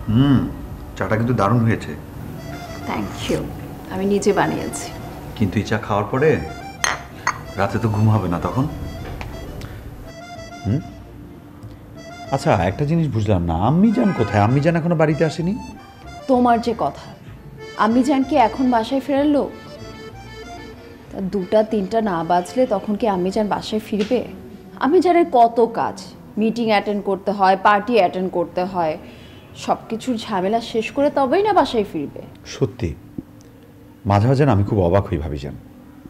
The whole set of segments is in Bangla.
চাটা কিন্তু দারুণ হয়েছে। থ্যাংক ইউ, আমি নিজে বানিয়েছি। কিন্তু এই চা খাওয়ার পরে রাতে তো ঘুম হবে না তখন। আচ্ছা, একটা জিনিস বুঝলাম না, আম্মি জান কোথায়? আম্মি জান এখনো বাড়িতে আসেনি? তোমার যে কথা, আমি জান কি এখন বাসায় ফেরার লোক? তা 2টা 3টা না বাজলে তখন কি আমি জান বাসায় ফিরবে? আমি জানের কত কাজ, মিটিং অ্যাটেন্ড করতে হয়, পার্টি অ্যাটেন্ড করতে হয়, সব কিছুর ঝামেলা শেষ করে তবেই না বাসায় ফিরবে। সত্যি মাঝে মাঝে আমি খুব অবাক হই, ভাবি যান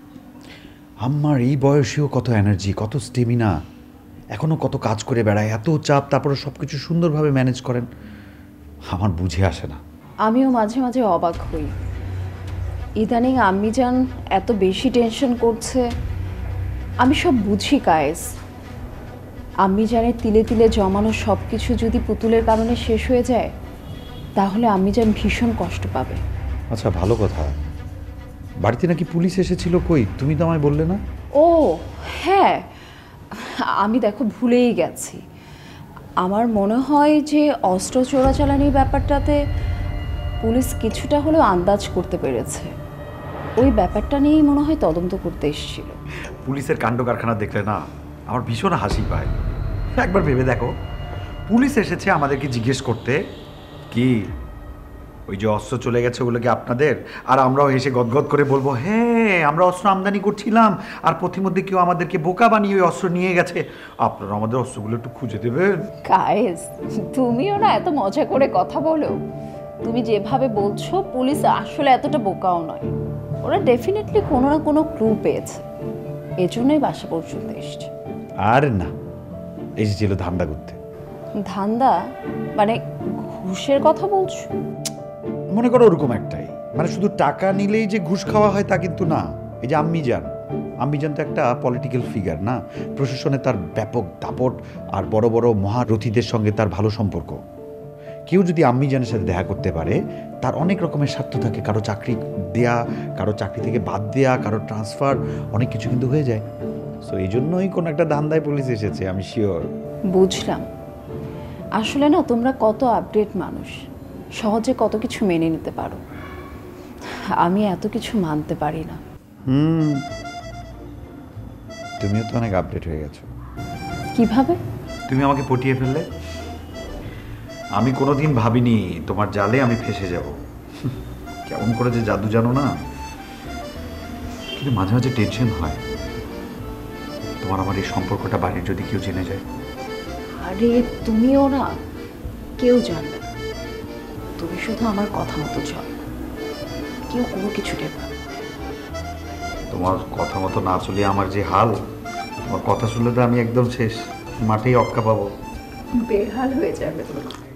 আমার এই বয়সেও কত এনার্জি, কত স্টেমিনা, এখনও কত কাজ করে বেড়ায়, এত চাপ, তারপরে সব কিছু সুন্দরভাবে ম্যানেজ করেন। আমার বুঝে আসে না। আমিও মাঝে মাঝে অবাক হই, ইদানিং আম্মি জান এত বেশি টেনশন করছে। আমি সব বুঝি গাইস, আম্মি জানের তিলে তিলে জমানো সব কিছু যদি পুতুলের কারণে শেষ হয়ে যায় তাহলে আম্মি জান ভীষণ কষ্ট পাবে। আচ্ছা, ভালো কথা, বাড়িতে নাকি পুলিশ এসেছিল, কই তুমি তো আমায় বললে না? ও হ্যাঁ, আমি দেখো ভুলেই গেছি। আমার মনে হয় যে অস্ত্র চোরাচালানির ব্যাপারটাতে পুলিশ কিছুটা হলেও আন্দাজ করতে পেরেছে। ওই ব্যাপারটা নিয়েই মনে হয় তদন্ত করতে এসেছিল। পুলিশের কাণ্ড কারখানা দেখলে না আমার ভীষণ হাসি পায়। একবার ভেবে দেখো, পুলিশ এসেছে আমাদেরকে জিজ্ঞেস করতে কি ওই যে অস্ত্র চলে গেছে ওগুলো কি আপনাদের, আর আমরাও হেসে গদগদ করে বলবো হ্যাঁ আমরা অস্ত্র আমদানি করছিলাম, আর পথিমধ্যে কেউ আমাদেরকে বোকা বানিয়ে ওই অস্ত্র নিয়ে গেছে, আপনারা আমাদের অস্ত্রগুলো একটু খুঁজে দেবেন। গাইস, তুমিও না এত মজা করে কথা বলো। তুমি যেভাবে বলছো পুলিশ আসলে এতটা বোকাও নয়, ওরা ডেফিনেটলি কোনো না কোনো ক্লু পেয়েছে, এজন্যই বাসা পর্যন্ত এসছে। আর না, এসেছিল ধান্দা করতে। ধান্দা মানে ঘুষের কথা বলছো? মনে করো ওরকম একটাই, মানে শুধু টাকা নিলেই যে ঘুষ খাওয়া হয় তা কিন্তু না। এই যে আম্মি জান তো একটা পলিটিক্যাল ফিগার না, প্রশাসনে তার ব্যাপক দাপট, আর বড় বড় মহারথীদের সঙ্গে তার ভালো সম্পর্ক। কেউ যদি আম্মি জানের সাথে দেখা করতে পারে তার অনেক রকমের স্বার্থ থাকে, কারো চাকরি দেয়া, কারো চাকরি থেকে বাদ দেয়া, কারো ট্রান্সফার, অনেক কিছু কিন্তু হয়ে যায়। সো এই জন্যই কোনো একটা ধান্দায় পুলিশ এসেছে, আমি শিওর। বুঝলাম, আসলে না তোমরা কত আপডেট মানুষ, সহজে কত কিছু মেনে নিতে পারো। আমি এত কিছু মানতে পারি না। তুমিও তো অনেক আপডেট হয়ে গেছো। কিভাবে? তুমি আমাকে পটিয়ে ফেললে। আমি কোনোদিন ভাবিনি তোমার জালে আমি ফেসে যাব। কেমন করে যে জাদু জানো না। কিন্তু মাঝে মাঝে টেনশন হয়, তোমার আমার এই সম্পর্কটা বাড়ির যদি কেউ জেনে যায়। আরে তুমিও না, কেউ জানবে না, তুমি শুধু আমার কথা মতো চল, কেউ কোনো কিছু টের পাবে। তোমার কথা মতো না চলে আমার যে হাল, তোমার কথা শুনলে তো আমি একদম শেষ, মাঠেই অক্কা পাবো। বেহাল হয়ে যাবে তোমার।